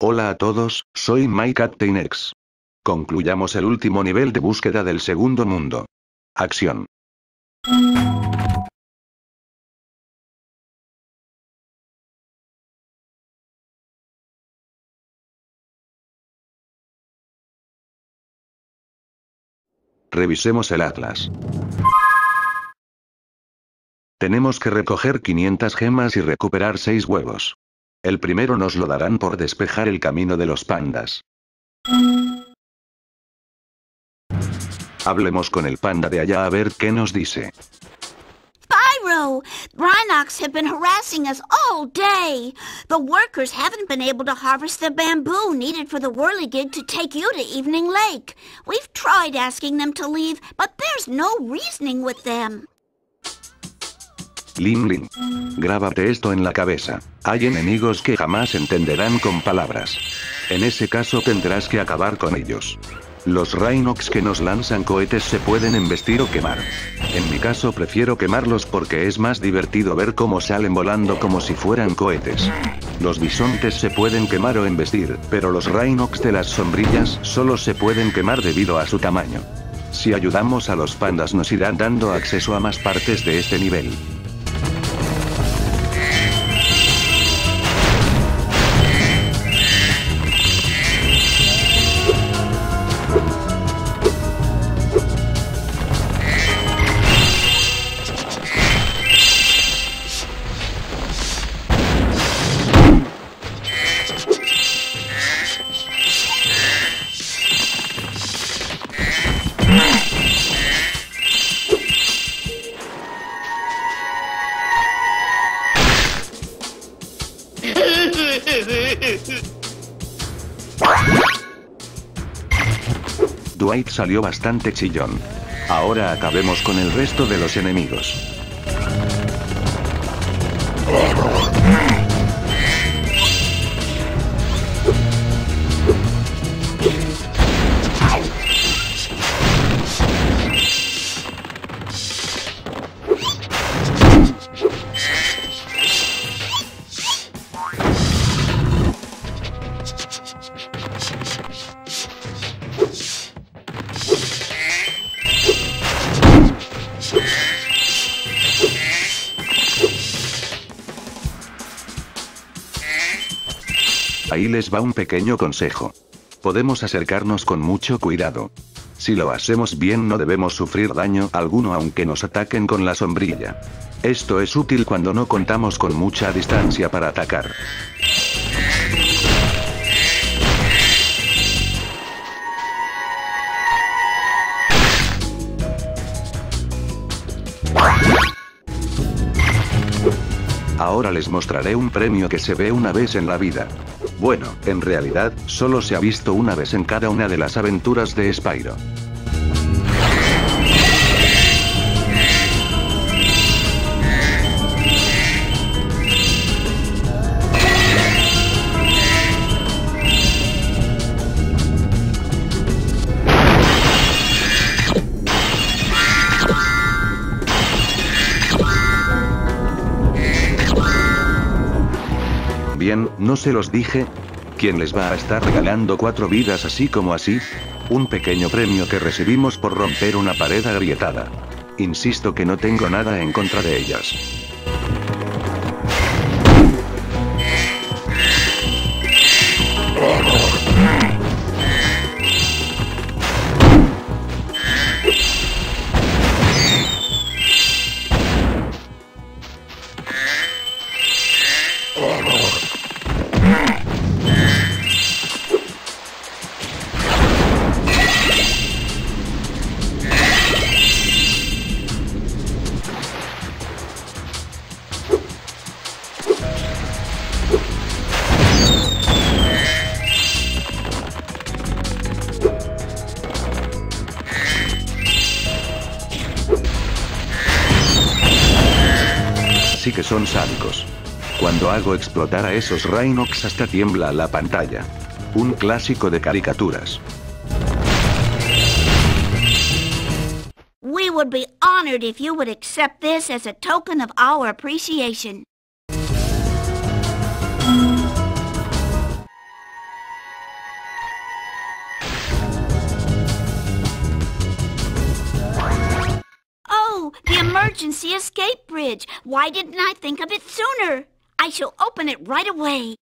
Hola a todos, soy My Captain X. Concluyamos el último nivel de búsqueda del segundo mundo. Acción. Revisemos el atlas. Tenemos que recoger 500 gemas y recuperar 6 huevos. El primero nos lo darán por despejar el camino de los pandas. Hablemos con el panda de allá a ver qué nos dice. Spyro! Rhinox have been harassing us all day. The workers haven't been able to harvest the bamboo needed for the whirligig to take you to Evening Lake. We've tried asking them to leave, but there's no reasoning with them. Lim, grábate esto en la cabeza. Hay enemigos que jamás entenderán con palabras. En ese caso tendrás que acabar con ellos. Los Rhinox que nos lanzan cohetes se pueden embestir o quemar. En mi caso prefiero quemarlos porque es más divertido ver cómo salen volando como si fueran cohetes. Los bisontes se pueden quemar o embestir, pero los Rhinox de las sombrillas solo se pueden quemar debido a su tamaño. Si ayudamos a los pandas nos irán dando acceso a más partes de este nivel. Dwight salió bastante chillón. Ahora acabemos con el resto de los enemigos. Ahí les va un pequeño consejo. Podemos acercarnos con mucho cuidado. Si lo hacemos bien no debemos sufrir daño alguno aunque nos ataquen con la sombrilla. Esto es útil cuando no contamos con mucha distancia para atacar. Ahora les mostraré un premio que se ve una vez en la vida. Bueno, en realidad, solo se ha visto una vez en cada una de las aventuras de Spyro. Bien, ¿no se los dije? ¿Quién les va a estar regalando 4 vidas así como así? Un pequeño premio que recibimos por romper una pared agrietada. Insisto que no tengo nada en contra de ellas. Sí que son sádicos. Cuando hago explotar a esos Rhinox hasta tiembla la pantalla. Un clásico de caricaturas. We would be honored if you would accept this as a token of our appreciation. true! The emergency escape bridge! Why didn't I think of it sooner? I shall open it right away.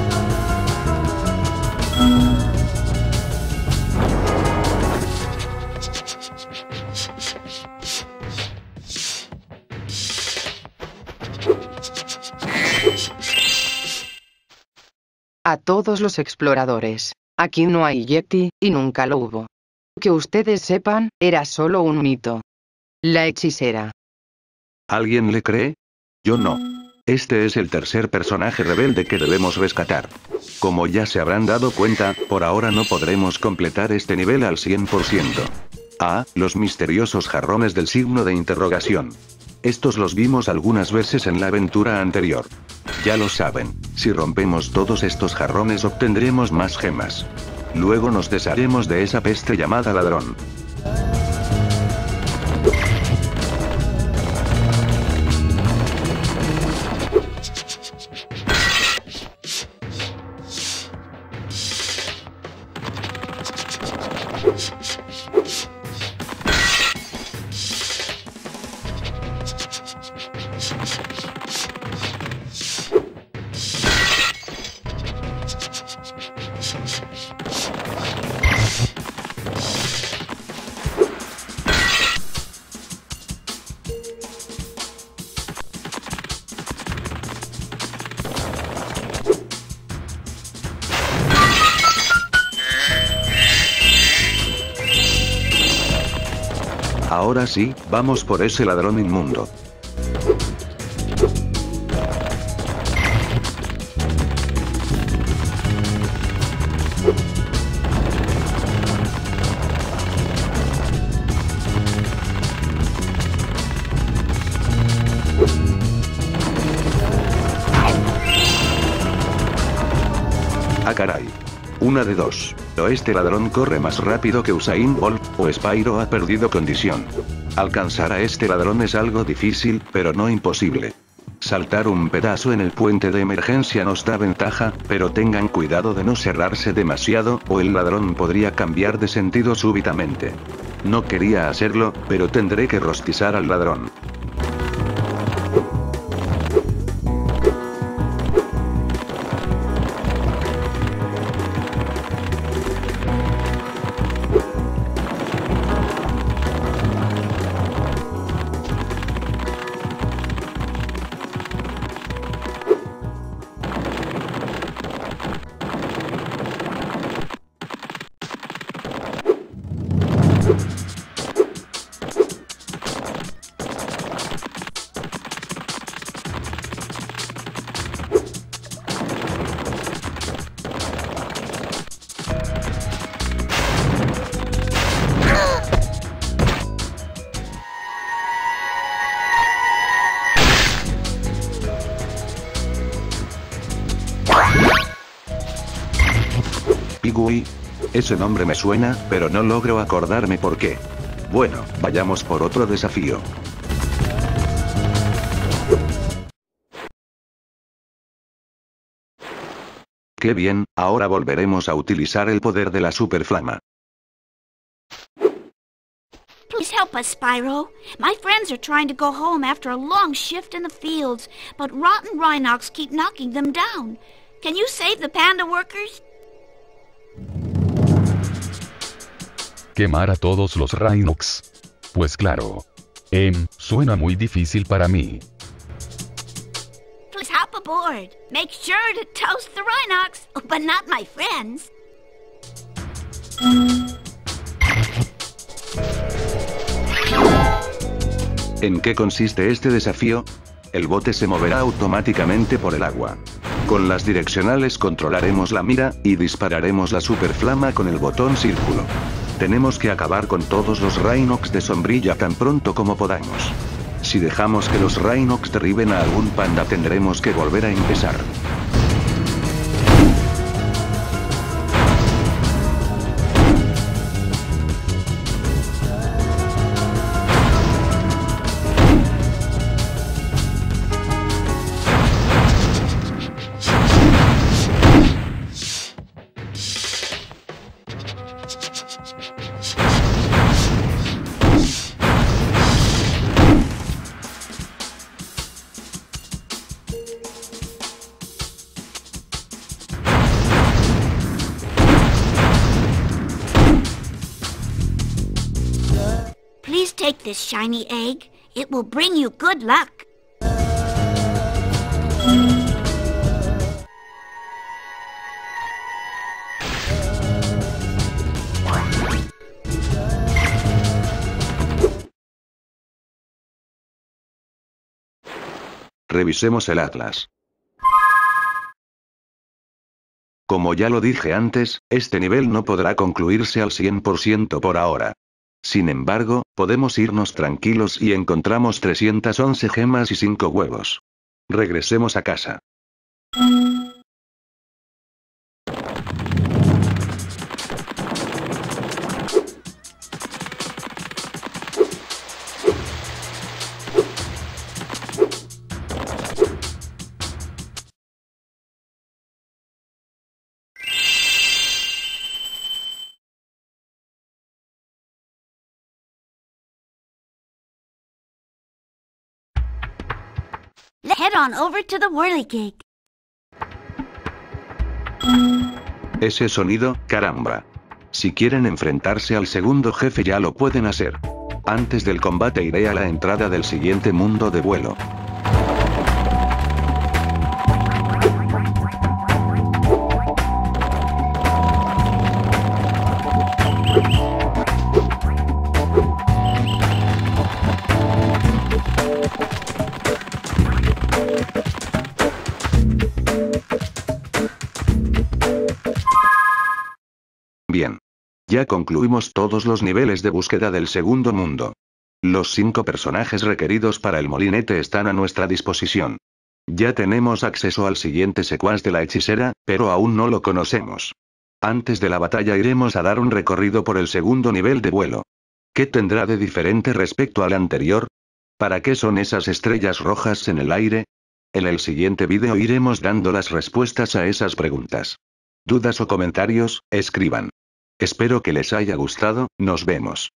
A todos los exploradores. Aquí no hay Yeti, y nunca lo hubo. Que ustedes sepan, era solo un mito. La hechicera. ¿Alguien le cree? Yo no. Este es el tercer personaje rebelde que debemos rescatar. Como ya se habrán dado cuenta, por ahora no podremos completar este nivel al 100%. Ah, los misteriosos jarrones del signo de interrogación. Estos los vimos algunas veces en la aventura anterior. Ya lo saben, si rompemos todos estos jarrones obtendremos más gemas. Luego nos desharemos de esa peste llamada ladrón. Ahora sí, vamos por ese ladrón inmundo. Ah, caray. Una de dos. O este ladrón corre más rápido que Usain Bolt, o Spyro ha perdido condición. Alcanzar a este ladrón es algo difícil, pero no imposible. Saltar un pedazo en el puente de emergencia nos da ventaja, pero tengan cuidado de no cerrarse demasiado, o el ladrón podría cambiar de sentido súbitamente. No quería hacerlo, pero tendré que rostizar al ladrón. Pigui. Ese nombre me suena, pero no logro acordarme por qué. Bueno, vayamos por otro desafío. Qué bien, ahora volveremos a utilizar el poder de la superflama. Please help us, Spyro. My friends are trying to go home after a long shift in the fields, but rotten Rhinox keep knocking them down. Can you save the panda workers? Quemar a todos los Rhinox. Pues claro. Suena muy difícil para mí. Please hop aboard. Make sure to toast the Rhinox, but not my friends. ¿En qué consiste este desafío? El bote se moverá automáticamente por el agua. Con las direccionales controlaremos la mira, y dispararemos la superflama con el botón círculo. Tenemos que acabar con todos los Rhinox de sombrilla tan pronto como podamos. Si dejamos que los Rhinox derriben a algún panda tendremos que volver a empezar. Take this shiny egg. It will bring you good luck. Revisemos el atlas. Como ya lo dije antes, este nivel no podrá concluirse al 100% por ahora. Sin embargo, podemos irnos tranquilos y encontramos 311 gemas y 5 huevos. Regresemos a casa. Head on over to the whirligig. Ese sonido, caramba. Si quieren enfrentarse al segundo jefe ya lo pueden hacer. Antes del combate iré a la entrada del siguiente mundo de vuelo. Bien. Ya concluimos todos los niveles de búsqueda del segundo mundo. Los 5 personajes requeridos para el molinete están a nuestra disposición. Ya tenemos acceso al siguiente secuaz de la hechicera, pero aún no lo conocemos. Antes de la batalla iremos a dar un recorrido por el segundo nivel de vuelo. ¿Qué tendrá de diferente respecto al anterior? ¿Para qué son esas estrellas rojas en el aire? En el siguiente vídeo iremos dando las respuestas a esas preguntas. ¿Dudas o comentarios? Escriban. Espero que les haya gustado, nos vemos.